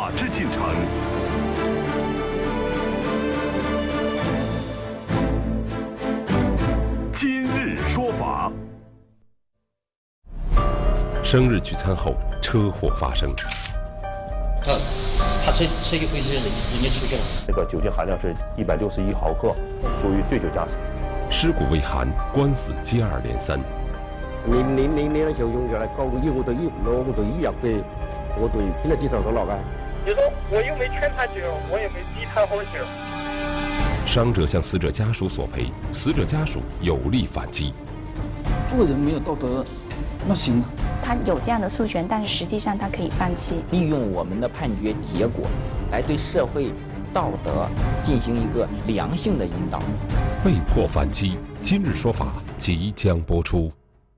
法治进程。今日说法。 生日聚餐后，车祸发生。 他车一回去，人就出去了。 这个酒精含量是161毫克，属于醉酒驾驶。 尸骨未寒，官司接二連三。 你的就用藥嚟告醫，我對醫藥費，我對邊個接受到落啊？ 就說我又沒勸他酒，我也沒逼他喝酒。 伤者向死者家屬索賠，死者家屬有力反擊。 做人沒有道德，那行嗎？ 他有這樣的訴權，但是實際上他可以放棄。 利用我們的判決結果，來對社會道德進行一個良性的引導。 被迫反擊，今日說法即將播出。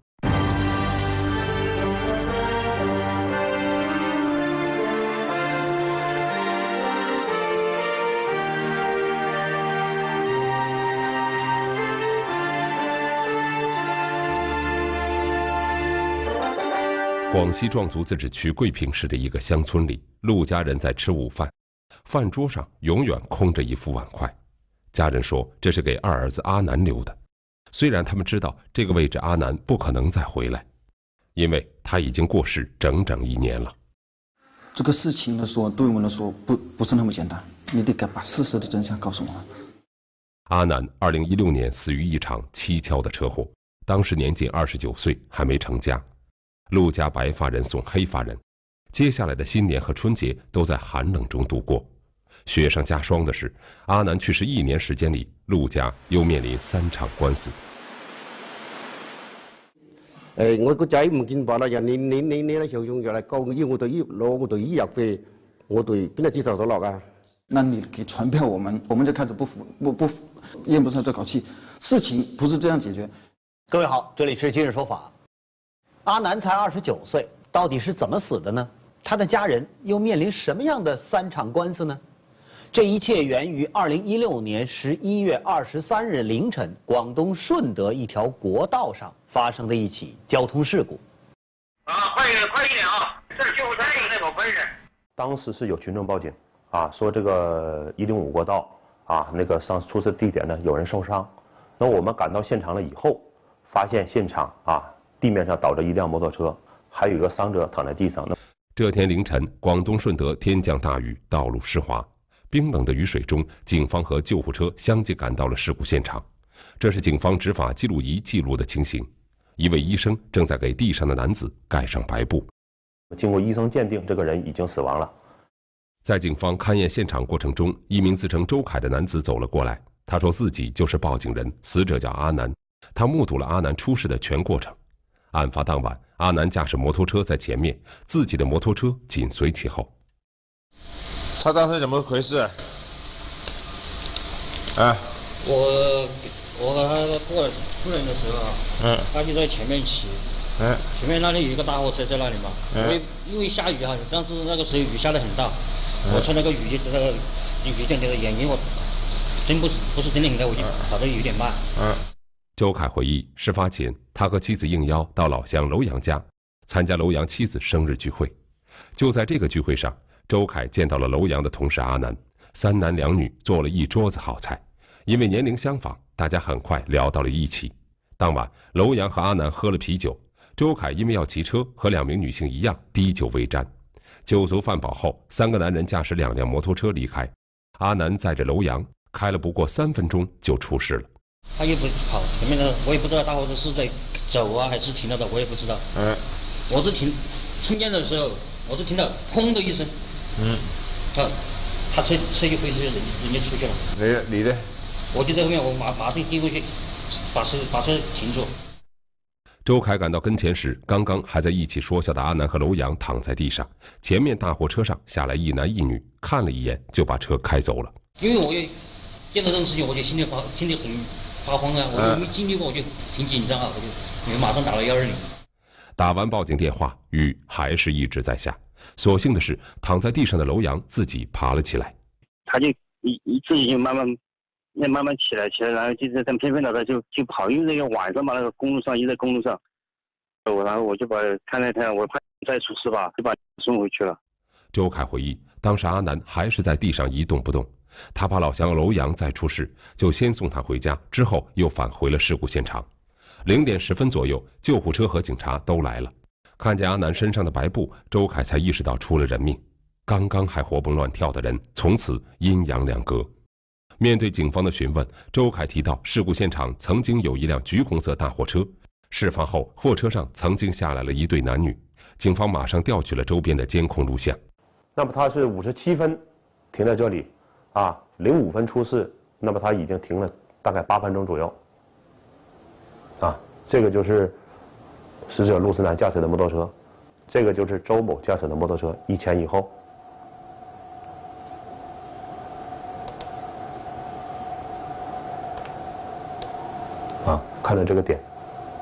广西壮族自治区桂平市的一个乡村里，陆家人在吃午饭，饭桌上永远空着一副碗筷。家人说这是给二儿子阿南留的，虽然他们知道这个位置阿南不可能再回来，因为他已经过世整整1年了。 这个事情来说，对我们来说不是那么简单，你得把事实的真相告诉我们。 阿南2016年死于一场蹊跷的车祸，当时年仅29岁，还没成家。陆家白发人送黑发人，接下来的新年和春节都在寒冷中度过。雪上加霜的是，阿南去世1年时间里，陆家又面临3场官司。 我個仔唔見辦啦，人你咧就用藥嚟告醫，我對醫藥費，我對邊個接受到落啊？ 那你給傳票我們就開始不服，咽不上這口氣。事情不是這樣解決。 各位好，這裡是今日說法。阿南才29歲，到底是怎麼死的呢？他的家人又面臨什麼樣的3場官司呢？這一切源於2016年11月23日凌晨，廣東順德一條國道上發生的一起交通事故。 快一點啊！這救護車有那口噴水。 當時是有群眾報警說這個105國道那個出事地點呢有人受傷。那我們趕到現場了以後，發現現場地面上倒着一輛摩托車，還有一個傷者躺在地上。 這天凌晨，廣東順德天降大雨，道路濕滑。冰冷的雨水中，警方和救護車相繼趕到了事故現場。這是警方執法記錄儀記錄的情形。一位醫生正在給地上的男子蓋上白布。 經過醫生鑑定，這個人已經死亡了。 在警方勘驗現場過程中，一名自稱周凱的男子走了過來。他說自己就是報警人，死者叫阿南。他目睹了阿南出事的全過程。案發當晚，阿南駕駛摩托車在前面，自己的摩托車緊隨其後。 他當時怎麼回事？ 我和他過來的時候他就在前面騎。前面那裡有一個大貨車在那裡嘛。因為下雨但是那個時候雨下得很大。我穿那個雨衣的眼睛，我真不是真的很大，我就跑得有點慢。 周凱回憶，事發前他和妻子應邀到老鄉樓陽家參加樓陽妻子生日聚會。就在這個聚會上，周凱見到了樓陽的同事阿南，3男2女做了一桌子好菜。因為年齡相仿，大家很快聊到了一起。當晚，樓陽和阿南喝了啤酒，周凱因為要騎車，和2名女性一樣滴酒未沾。酒足飯飽後，3個男人駕駛2輛摩托車離開。阿南載着樓陽開了不過3分鐘就出事了。 他又不跑，前面的我也不知道大貨車是在走還是停了的，我也不知道。我是聽見的時候，我是聽到轟的一聲。他車一回去，人就出去了。 你呢？ 我就在後面，我馬上遞過去，把車停住。 周凱趕到跟前時，剛剛還在一起說笑的阿南和樓陽躺在地上，前面大貨車上下來1男1女，看了一眼就把車開走了。 因為我也見到這種事情，我就心裡很發慌啊！我就沒經歷過，我就挺緊張啊！我就馬上打了120。 打完報警電話，雨還是一直在下。所幸的是，躺在地上的樓陽自己爬了起來。 他就自己就慢慢起來，然後就是但偏的就跑，因為那個晚上嘛，那個公路上一在公路上，然後我就把看，我怕再出事吧，就把送回去了。 周凱回憶， 当时阿南还是在地上一动不动，他怕老乡楼阳再出事，就先送他回家，之后又返回了事故现场。0点10分左右，救护车和警察都来了。看见阿南身上的白布，周凯才意识到出了人命。刚刚还活蹦乱跳的人，从此阴阳两隔。面对警方的询问，周凯提到事故现场曾经有一辆橘红色大货车，事发后货车上曾经下来了一对男女。警方马上调取了周边的监控录像。 那么他是57分停在这里，05分出事，那么他已经停了大概8分钟左右。这个就是死者陆思南驾驶的摩托车，这个就是周某驾驶的摩托车，一前一后。看到这个点。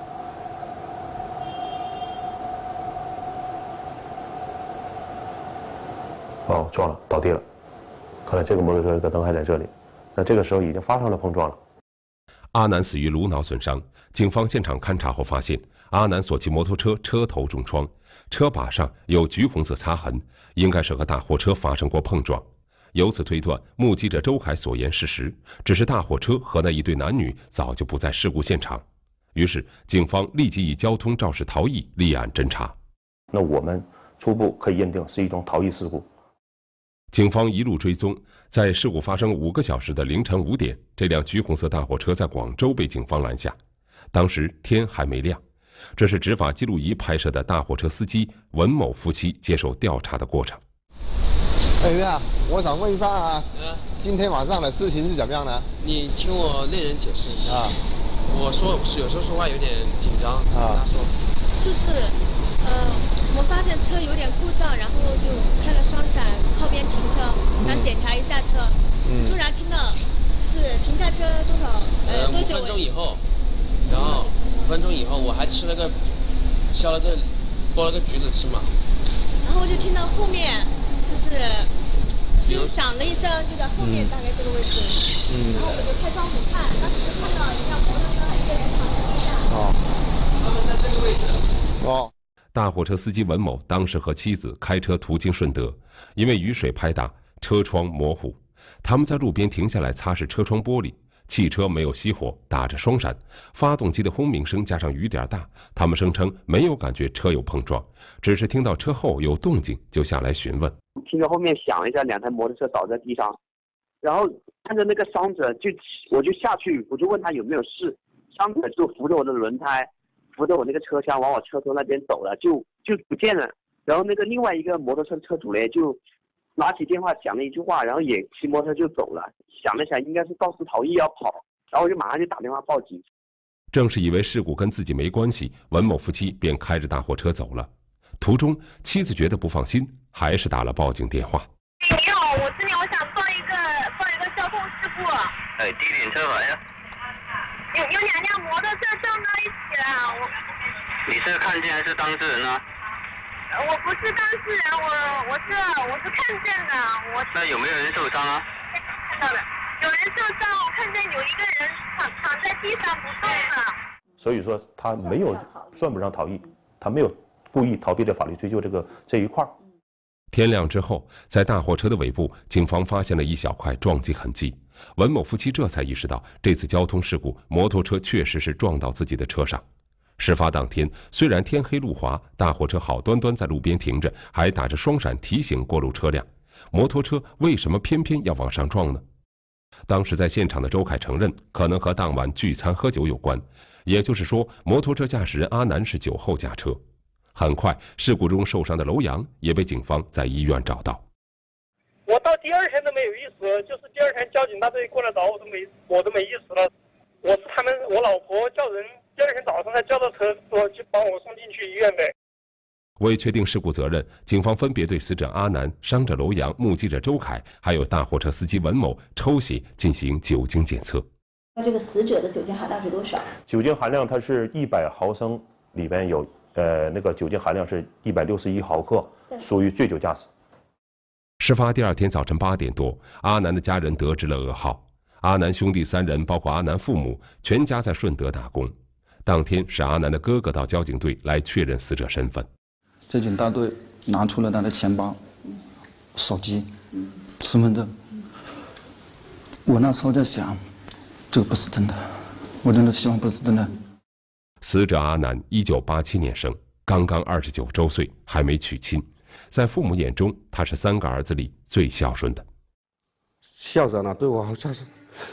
撞了，倒地了。看来这个摩托车的灯还在这里，那这个时候已经发生了碰撞了。 阿南死于颅脑损伤。警方现场勘查后发现，阿南所骑摩托车车头重创，车把上有橘红色擦痕，应该是和大货车发生过碰撞。由此推断，目击者周凯所言事实，只是大货车和那一对男女早就不在事故现场。于是，警方立即以交通肇事逃逸立案侦查。 那我们初步可以认定是一宗逃逸事故。 警方一路追踪，在事故发生5个小时的凌晨5点，这辆橘红色大货车在广州被警方拦下。当时天还没亮，这是执法记录仪拍摄的大货车司机文某夫妻接受调查的过程。 我想问一下今天晚上的事情是怎么样呢？ 你听我内人解释一下。我有时候说话有点紧张。他说， 就是我发现车有点故障，然后就开了双闪，靠边停车，想检查一下车。突然听到就是停下车多久 ？5分钟以后，然后5分钟以后我还吃了个剥了个橘子吃嘛。 然后就听到后面就响了一声，就在后面大概这个位置。然后我就开窗户看，当时就看到一辆摩托车和一个人躺在地上。 他们在这个位置。 大货车司机文某当时和妻子开车途经顺德，因为雨水拍打，车窗模糊。他们在路边停下来擦拭车窗玻璃，汽车没有熄火，打着双闪，发动机的轰鸣声加上雨点大，他们声称没有感觉车有碰撞，只是听到车后有动静就下来询问。 听到后面响了一下，2台摩托车倒在地上，然后看着那个伤者我就下去，我就问他有没有事，伤者就扶着我的轮胎，扶着我那个车厢往我车头那边走了，就不见了。然后那个另外一个摩托车车主嘞就拿起电话讲了一句话，然后也骑摩托车就走了。想了想，应该是肇事逃逸要跑，然后我就马上就打电话报警。 正是以为事故跟自己没关系，文某夫妻便开着大货车走了。途中，妻子觉得不放心，还是打了报警电话。 你好，我这里我想报一个交通事故。 地点车牌呀？ 有2辆摩托车撞到一起了。 你是看见还是当事人呢？ 我不是当事人，我是看见的。 那有没有人受伤啊？ 看到的，有人受伤，我看见有一个人躺在地上不动了。 所以说他没有算不上逃逸，他没有故意逃避的法律追究这一块。 天亮之后，在大货车的尾部，警方发现了一小块撞击痕迹。文某夫妻这才意识到，这次交通事故，摩托车确实是撞到自己的车上。事发当天，虽然天黑路滑，大货车好端端在路边停着，还打着双闪提醒过路车辆。摩托车为什么偏偏要往上撞呢？当时在现场的周凯承认，可能和当晚聚餐喝酒有关，也就是说，摩托车驾驶人阿南是酒后驾车。很快，事故中受伤的楼阳也被警方在医院找到。 我到第2天都没有意识，就是第2天交警大队过来找我都没意识了。我老婆叫人第2天早上才叫到车，说去帮我送进去医院呗。 为确定事故责任，警方分别对死者阿南、伤者楼阳、目击者周凯，还有大货车司机文某抽血进行酒精检测。 那这个死者的酒精含量是多少？ 酒精含量它是100毫升，里边有那个酒精含量是161毫克，属于醉酒驾驶。 事发第2天早晨8点多，阿南的家人得知了噩耗。阿南兄弟3人，包括阿南父母，全家在顺德打工。当天是阿南的哥哥到交警队来确认死者身份。 交警大队拿出了他的钱包， 手机、身份证。我那时候在想，这个不是真的，我真的希望不是真的。 死者阿南1987年生，刚刚29周岁，还没娶亲。在父母眼中，他是3个儿子里最孝顺的。 孝順啊，對我好孝順。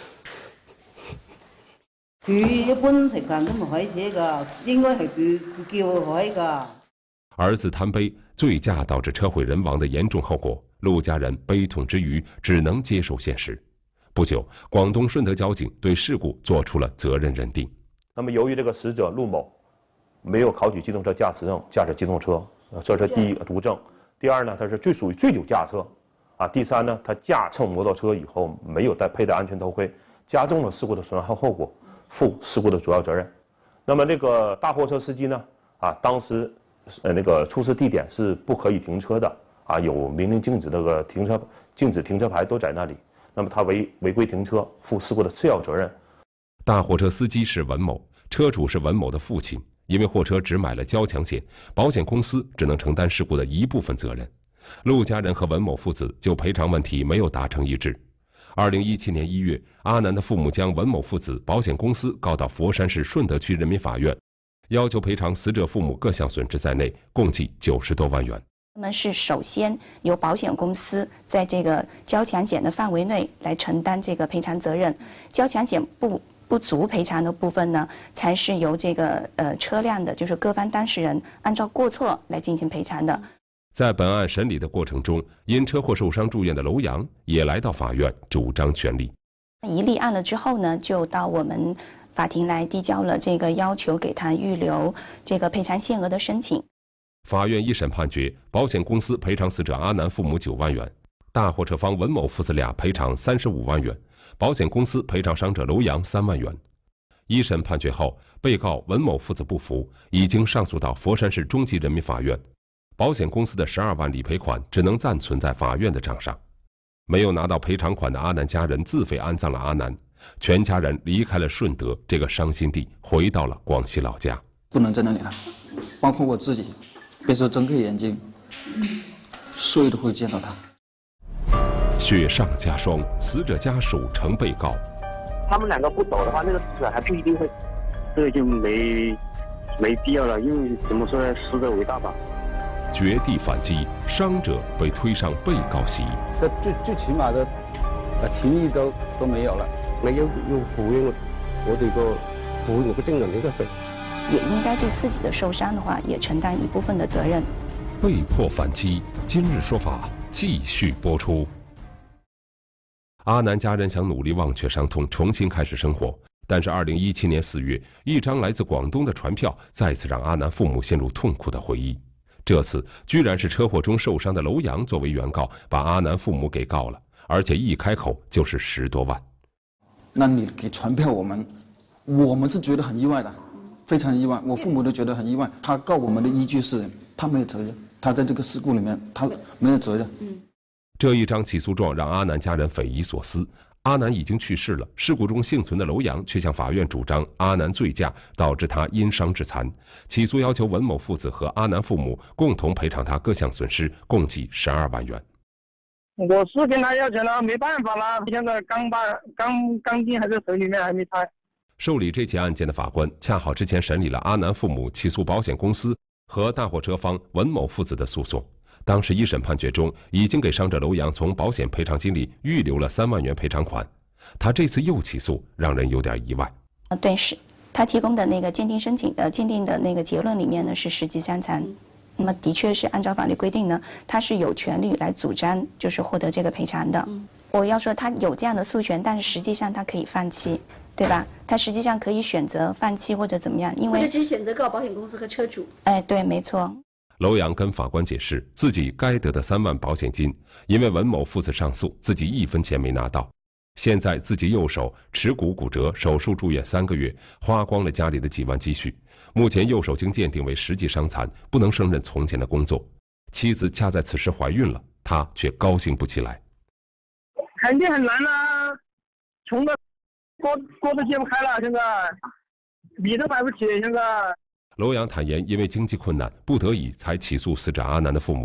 佢一般情況都唔可以寫㗎，應該係佢叫我可以㗎。 儿子贪杯醉驾導致車毀人亡的嚴重後果，陸家人悲痛之餘，只能接受現實。不久，廣東順德交警對事故做出了責任認定。 那麼，由於這個死者陸某沒有考取機動車駕駛證，駕駛機動車，這是第一個毒證。第二呢，他是屬於醉酒駕車，第三呢，他駕乘摩托車以後沒有佩戴安全頭盔，加重了事故的損害後果，負事故的主要責任。那麼這個大貨車司機呢，當時那個出事地點是不可以停車的，有明令禁止這個禁止停車牌都在那裡。那麼他違規停車，負事故的次要責任。 大貨車司機是文某，車主是文某的父親。因為貨車只買了交強險，保險公司只能承擔事故的一部分責任。陸家人和文某父子就賠償問題沒有達成一致。2017年1月，阿南的父母將文某父子、保險公司告到佛山市順德區人民法院，要求賠償死者父母各項損失在內，共計90多萬元。 他们是首先由保险公司在这个交强险的范围内来承担这个赔偿责任，交强险不足赔偿的部分呢，才是由这个车辆的，就是各方当事人按照过错来进行赔偿的。 在本案审理的过程中，因车祸受伤住院的楼阳也来到法院主张权利。 一立案了之后呢，就到我们法庭来递交了这个要求给他预留这个赔偿限额的申请。 法院一审判决，保险公司赔偿死者阿南父母9万元，大货车方文某父子俩赔偿35万元，保险公司赔偿伤者楼阳3万元。一审判决后，被告文某父子不服，已经上诉到佛山市中级人民法院。保险公司的12万理赔款只能暂存在法院的账上。没有拿到赔偿款的阿南家人自费安葬了阿南，全家人离开了顺德这个伤心地，回到了广西老家。 不能在那里了，包括我自己，别说睁开眼睛，睡都会见到他。 雪上加霜，死者家属成被告。 他们2个不走的话，那个死者还不一定会，这个就没必要了，因为怎么说呢，死者为大吧。 绝地反击，伤者被推上被告席。 这最起码的情义都没有了，你要負起我哋個負起我嘅精神嘅責任。 也应该对自己的受伤的话，也承担一部分的责任。 被迫反击，今日说法继续播出。阿南家人想努力忘却伤痛，重新开始生活，但是2017年4月，一张来自广东的传票再次让阿南父母陷入痛苦的回忆。这次居然是车祸中受伤的楼阳作为原告，把阿南父母给告了，而且一开口就是10多万。 那你给传票我们是觉得很意外的，非常意外，我父母都觉得很意外。他告我们的依据是他没有责任，他在这个事故里面他没有责任。 这一张起诉状让阿南家人匪夷所思。阿南已经去世了，事故中幸存的楼阳却向法院主张阿南醉驾导致他因伤致残，起诉要求文某父子和阿南父母共同赔偿他各项损失，共计12万元。 我是跟他要钱了，没办法了，现在钢筋还在手里面还没拆。 受理这起案件的法官恰好之前审理了阿南父母起诉保险公司和大货车方文某父子的诉讼。当时一审判决中已经给伤者楼阳从保险赔偿金里预留了3万元赔偿款，他这次又起诉，让人有点意外。 对，是他提供的那个鉴定申请的鉴定的那个结论里面呢是10级伤残，那么的确是按照法律规定呢，他是有权利来主张就是获得这个赔偿的。我要说他有这样的诉权，但是实际上他可以放弃，对吧？他实际上可以选择放弃或者怎么样，因为或者只选择告保险公司和车主。 哎，对，没错。 楼阳跟法官解释，自己该得的3万保险金，因为文某父子上诉，自己1分钱没拿到。现在自己右手耻骨骨折，手术住院3个月，花光了家里的几万积蓄。目前右手经鉴定为10级伤残，不能胜任从前的工作。妻子恰在此时怀孕了，他却高兴不起来。 肯定很难啊，穷的锅都揭不开了，现在米都买不起，现在。 楼阳坦言，因为经济困难，不得已才起诉死者阿南的父母。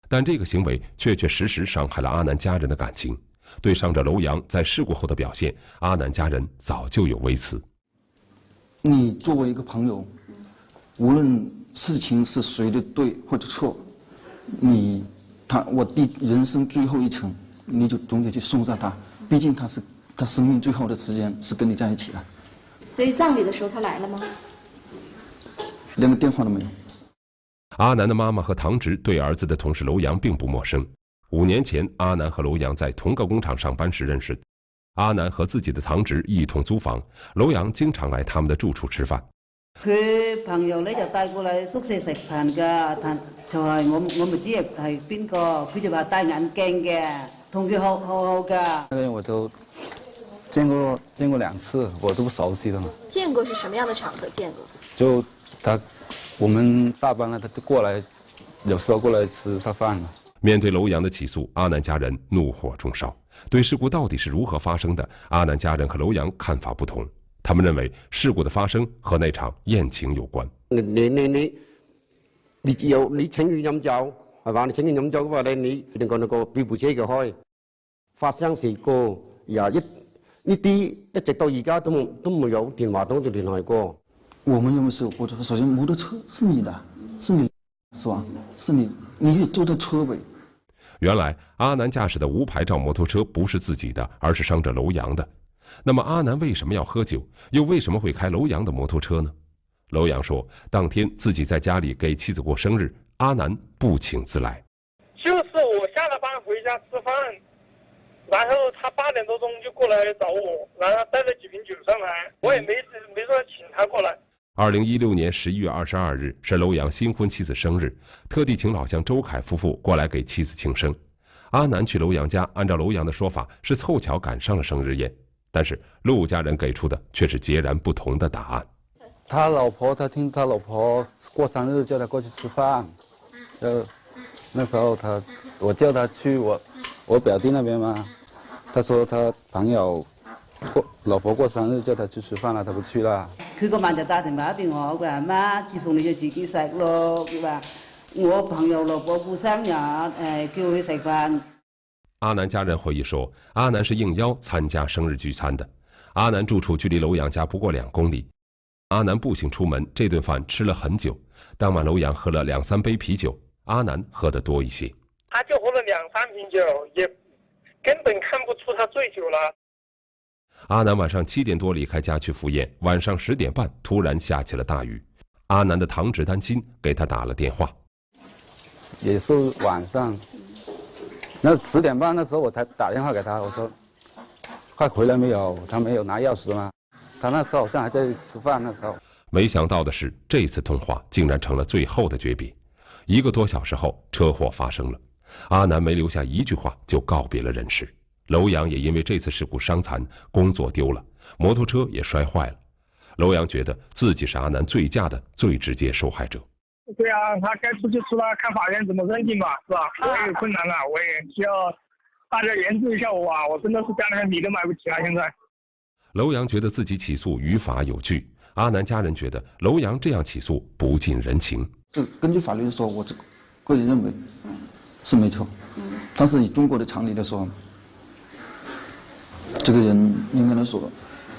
但这个行为确确实实伤害了阿南家人的感情。对伤者楼阳在事故后的表现，阿南家人早就有微词。 你作为一个朋友，无论事情是谁的对或者错，我第人生最后一程，你就总得去送上他。毕竟他生命最后的时间是跟你在一起的。 所以葬礼的时候他来了吗？ 连个电话都没有。 阿南的妈妈和堂侄对儿子的同事楼阳并不陌生。5年前，阿南和楼阳在同个工厂上班时认识。阿南和自己的堂侄一同租房，楼阳经常来他们的住处吃饭。 佢朋友咧就帶過嚟宿舍食飯㗎，但就係我唔知係邊個，佢就話戴眼鏡嘅，同佢好㗎。 那个我都见过2次，我都不熟悉的嘛。 见过是什么样的场合见过？ 就我们下班了，他就过来，有时候过来吃饭了。 面对楼阳的起诉，阿南家人怒火中烧。对事故到底是如何發生的，阿南家人和樓陽看法不同。他們認為事故的發生和那場宴情有關。 你請佢飲酒係嘛？你請佢飲酒嘅話咧，你一定講到個俾部車佢開。發生事故呢啲一直到而家都沒有電話通就聯繫過。 我們認為是有過錯。首先，摩托車是你的，是你，是吧？是你也坐在車尾。 原來阿南駕駛的無牌照摩托車不是自己的，而是傷者樓陽的。那麼阿南為什麼要喝酒，又為什麼會開樓陽的摩托車呢？樓陽說，當天自己在家裡給妻子過生日，阿南不請自來。 就是我下了班回家吃飯，然後他8點多鐘就過來找我，然後帶了幾瓶酒上來，我也沒說請他過來。 2016年11月22日是樓陽新婚妻子生日，特地請老鄉周凱夫婦過來給妻子慶生。阿南去樓陽家，按照樓陽的說法是湊巧趕上了生日宴，但是陸家人給出的卻是截然不同的答案。 他聽他老婆過生日，叫他過去吃飯。那時候我叫他去我表弟那邊嘛，他說他朋友老婆過生日，叫他去吃飯了，他不去了。 佢嗰晚就打電話俾我，佢話媽，自從你就自己食咯。佢話我朋友老婆過生日，叫佢食飯。 阿南家人回憶說，阿南是應邀參加生日聚餐的。阿南住處距離樓陽家不過2公里。阿南步行出門，這頓飯吃了很久。當晚樓陽喝了2-3杯啤酒，阿南喝得多一些。 他就喝了2-3瓶酒，也根本看不出他醉酒了。 阿南晚上7點多離開家去赴宴，晚上10點半突然下起了大雨。阿南的堂侄擔心，給他打了電話。 也是晚上，那10點半那時候我才打電話給他，我說快回來沒有？他沒有拿鑰匙嗎？他那時候好像還在吃飯，那時候。 沒想到的是，這次通話竟然成了最後的訣別。1個多小時後，車禍發生了。阿南沒留下一句話就告別了人世。樓陽也因為這次事故傷殘，工作丟了，摩托車也摔壞了。樓陽覺得自己是阿南醉駕的最直接受害者。 對啊，他該出就出了，看法院怎麼認定吧，是吧？我也有困難了，我也需要大家援助一下我啊！我真的是家裡面米都買不起了，現在。 樓陽覺得自己起訴於法有據，阿南家人覺得樓陽這樣起訴不近人情。 根據法律說，我個人認為是沒錯，但是以中國的常理來說，這個人應該來說，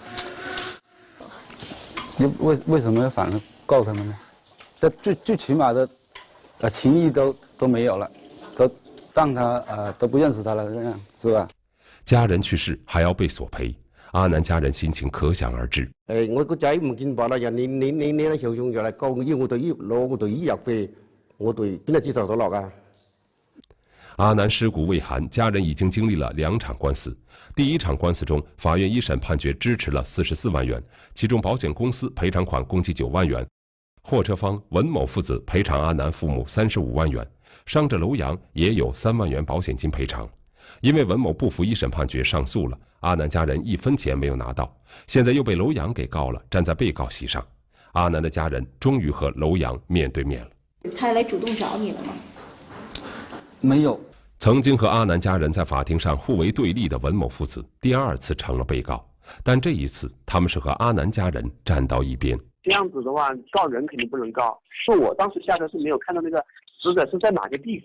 你為什麼要反而告他們呢？這最起碼的情誼都沒有了，都當他都不認識他了，這樣是吧？ 家人去世還要被索賠，阿南家人心情可想而知。 我個仔唔見白啦，人你咧受用藥嚟告，要我對攞我對醫藥費，我對邊度接受到落啊？ 阿南屍骨未寒，家人已經經歷了2場官司。第1場官司中，法院一審判決支持了44萬元，其中保險公司賠償款共計9萬元，貨車方文某父子賠償阿南父母35萬元，傷者樓陽也有3萬元保險金賠償。因為文某不服一審判決上訴了，阿南家人1分錢沒有拿到，現在又被樓陽給告了，站在被告席上。阿南的家人終於和樓陽面對面了。 他來主動找你了嗎？ 沒有。 曾經和阿南家人在法庭上互為對立的文某父子，第2次成了被告，但這一次他們是和阿南家人站到一邊。 這樣子的話，告人肯定不能告。是我當時下車是沒有看到那個死者是在哪個地方，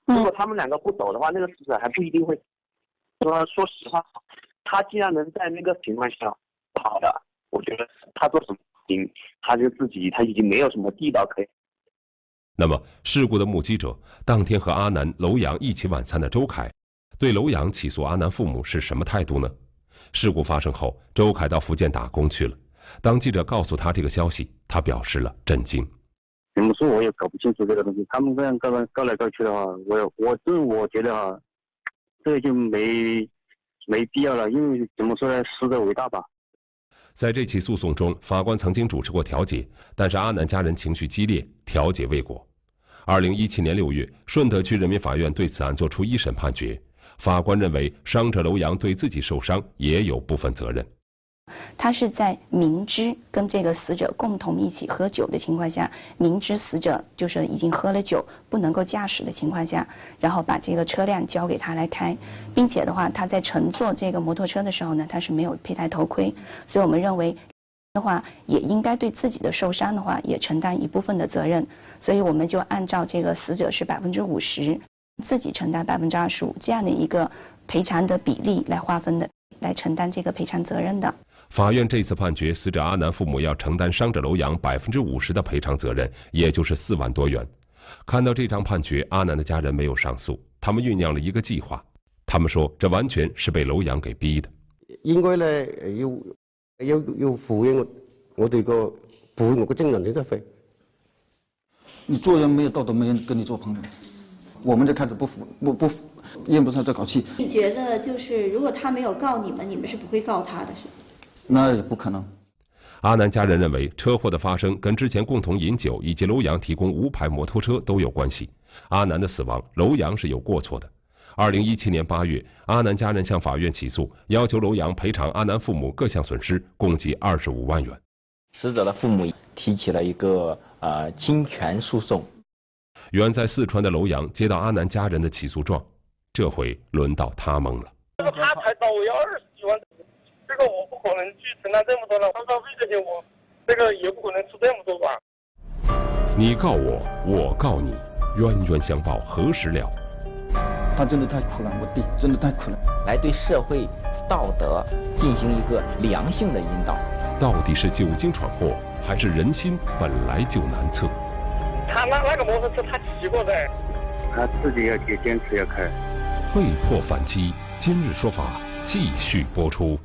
如果他们两个不走的话，那个死者还不一定会。说实话，他既然能在那个情况下跑的，我觉得他做什么事情，他已经没有什么地道可以。 那么，事故的目击者，当天和阿南、娄阳一起晚餐的周凯，对娄阳起诉阿南父母是什么态度呢？事故发生后，周凯到福建打工去了。当记者告诉他这个消息，他表示了震惊。 怎么说我也搞不清楚这个东西，他们这样告来告去的话，我觉得啊，这就没必要了，因为怎么说呢，死者为大吧。 在这起诉讼中，法官曾经主持过调解，但是阿南家人情绪激烈，调解未果。2017年6月，顺德区人民法院对此案作出一审判决，法官认为伤者娄阳对自己受伤也有部分责任。 他是在明知跟这个死者共同一起喝酒的情况下，明知死者就是已经喝了酒不能够驾驶的情况下，然后把这个车辆交给他来开，并且的话他在乘坐这个摩托车的时候呢，他是没有佩戴头盔，所以我们认为的话也应该对自己的受伤的话也承担一部分的责任，所以我们就按照这个死者是50%，自己承担25%这样的一个赔偿的比例来划分的，来承担这个赔偿责任的。 法院这次判决，死者阿南父母要承担伤者娄阳50%的赔偿责任，也就是4万多元。看到这张判决，阿南的家人没有上诉，他们酝酿了一个计划。他们说，这完全是被娄阳给逼的。 應該咧要負起我哋個負起我個精神嘅責任。 你做人没有道德，没人跟你做朋友。我们就开始不咽不下这口气。 你觉得就是如果他没有告你们，你们是不会告他的，是吗？ 那也不可能。 阿南家人认为，车祸的发生跟之前共同饮酒以及娄阳提供无牌摩托车都有关系。阿南的死亡，娄阳是有过错的。2017年8月，阿南家人向法院起诉，要求娄阳赔偿阿南父母各项损失，共计25万元。 死者的父母提起了一个侵权诉讼。 远在四川的娄阳接到阿南家人的起诉状，这回轮到他懵了。 这个他才找我要20几万，这个我不可能去承担这么多了，他说这些我这个也不可能出这么多吧。 你告我，我告你，冤冤相报何时了？ 他真的太苦了，我弟真的太苦了。 来对社会道德进行一个良性的引导。 到底是酒精闯祸，还是人心本来就难测？ 他那个摩托车他骑过的， 他自己要坚持要开。 被迫反击，今日说法继续播出。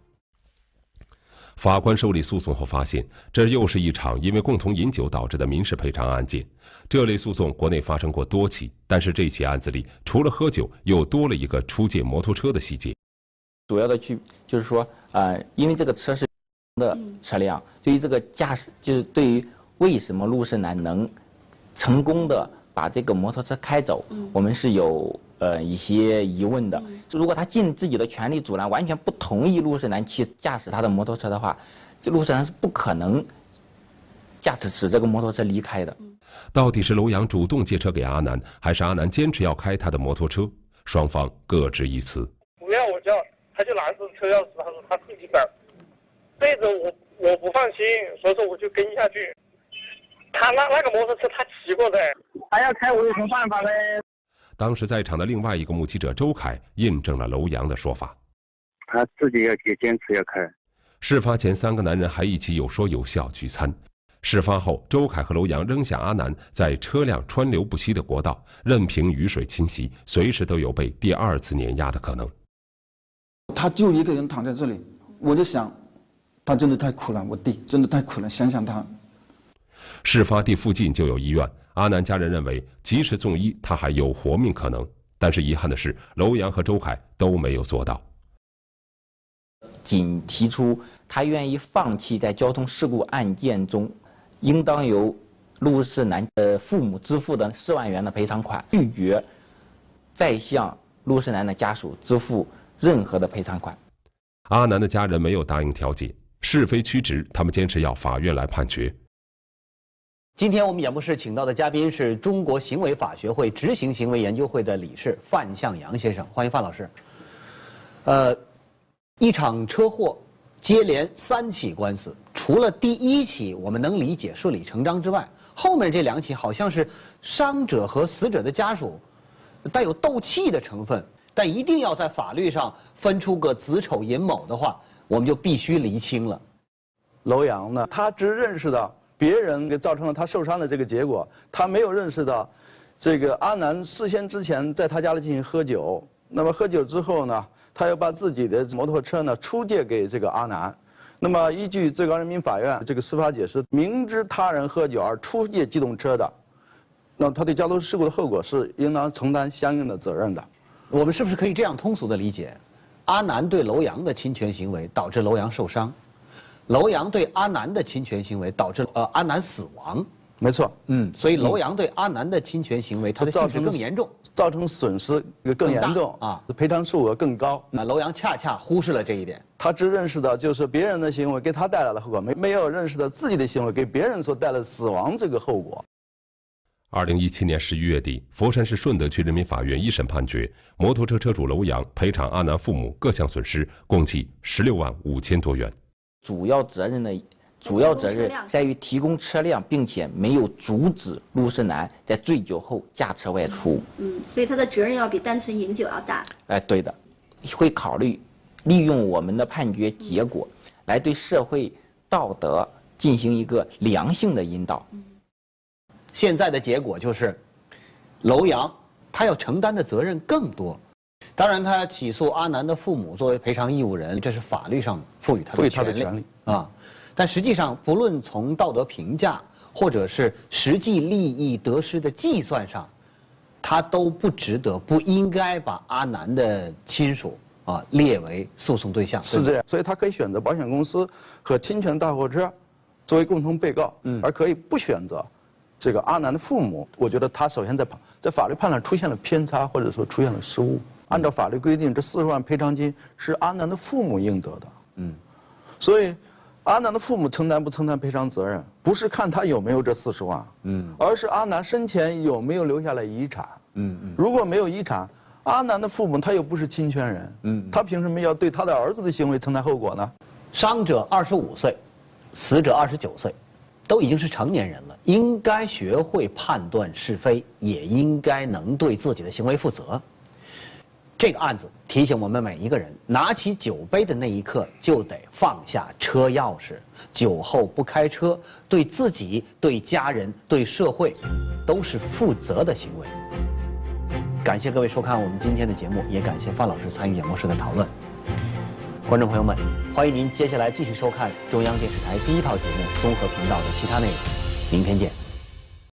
法官受理诉讼后发现，这又是一场因为共同饮酒导致的民事赔偿案件。这类诉讼国内发生过多起，但是这起案子里除了喝酒，又多了一个出借摩托车的细节。 主要的就是说，因为这个车是的车辆，对于这个驾驶，就是对于为什么陆世南能成功的把这个摩托车开走，我们是有一些疑问的。如果他尽自己的全力阻拦，完全不同意陆世南驾驶他的摩托车的话，这陆世南是不可能使这个摩托车离开的。 到底是娄阳主动借车给阿南，还是阿南坚持要开他的摩托车？双方各执一词。 不要我叫，他就拿着车钥匙，他说他自己摆。对着我不放心，所以说我就跟下去。他那个摩托车他骑过的，他要开我有什么办法呢？ 当时在场的另外一个目击者周凯印证了娄阳的说法， 他自己要坚持要开。 事发前，3个男人还一起有说有笑聚餐。事发后，周凯和娄阳扔下阿南在车辆川流不息的国道，任凭雨水侵袭，随时都有被第2次碾压的可能。 他就一个人躺在这里，我就想，他真的太苦了，我弟真的太苦了，想想他。 事发地附近就有医院，阿南家人认为及时送医，他还有活命可能。但是遗憾的是，娄阳和周凯都没有做到。 仅提出他愿意放弃在交通事故案件中应当由陆世南的父母支付的4万元的赔偿款，拒绝再向陆世南的家属支付任何的赔偿款。 阿南的家人没有答应调解，是非曲直，他们坚持要法院来判决。 今天我们演播室请到的嘉宾是中国行为法学会执行行为研究会的理事范向阳先生，欢迎范老师。一场车祸接连3起官司，除了第1起我们能理解顺理成章之外，后面这2起好像是伤者和死者的家属带有斗气的成分，但一定要在法律上分出个子丑寅卯的话，我们就必须厘清了。 楼阳呢，他只认识到别人给造成了他受伤的这个结果，他没有认识到这个阿南事先之前在他家里进行喝酒，那么喝酒之后呢，他又把自己的摩托车呢出借给这个阿南。那么依据最高人民法院这个司法解释，明知他人喝酒而出借机动车的，那他对交通事故的后果是应当承担相应的责任的。 我们是不是可以这样通俗的理解？阿南对楼阳的侵权行为导致楼阳受伤，楼阳对阿南的侵权行为导致阿南死亡。 没错， 所以楼阳对阿南的侵权行为，它的性质更严重， 造成损失更严重啊，赔偿数额更高。 那楼阳恰恰忽视了这一点， 他只认识到就是别人的行为给他带来的后果，没有认识到自己的行为给别人所带来的死亡这个后果。 2017年11月底，佛山市顺德区人民法院一审判决，摩托车车主楼阳赔偿阿南父母各项损失，共计16万5千多元。 主要责任在于提供车辆，并且没有阻止陆世南在醉酒后驾车外出。 所以他的责任要比单纯饮酒要大。 对的，会考虑利用我们的判决结果来对社会道德进行一个良性的引导。 现在的结果就是，楼阳他要承担的责任更多。当然，他起诉阿南的父母作为赔偿义务人，这是法律上赋予他的权利啊。但实际上，不论从道德评价或者是实际利益得失的计算上，他都不值得、不应该把阿南的亲属列为诉讼对象。 是这样，所以他可以选择保险公司和侵权大货车作为共同被告，而可以不选择这个阿南的父母。我觉得他首先在法律判断出现了偏差，或者说出现了失误。按照法律规定，这40万赔偿金是阿南的父母应得的。所以阿南的父母承担不承担赔偿责任，不是看他有没有这40万，而是阿南生前有没有留下来遗产。如果没有遗产，阿南的父母他又不是侵权人，他凭什么要对他的儿子的行为承担后果呢？ 伤者25岁，死者29岁，都已经是成年人了，应该学会判断是非，也应该能对自己的行为负责。这个案子提醒我们每一个人，拿起酒杯的那一刻就得放下车钥匙。酒后不开车，对自己、对家人、对社会，都是负责的行为。感谢各位收看我们今天的节目，也感谢范老师参与演播室的讨论。观众朋友们，欢迎您接下来继续收看中央电视台第一套节目综合频道的其他内容。明天见。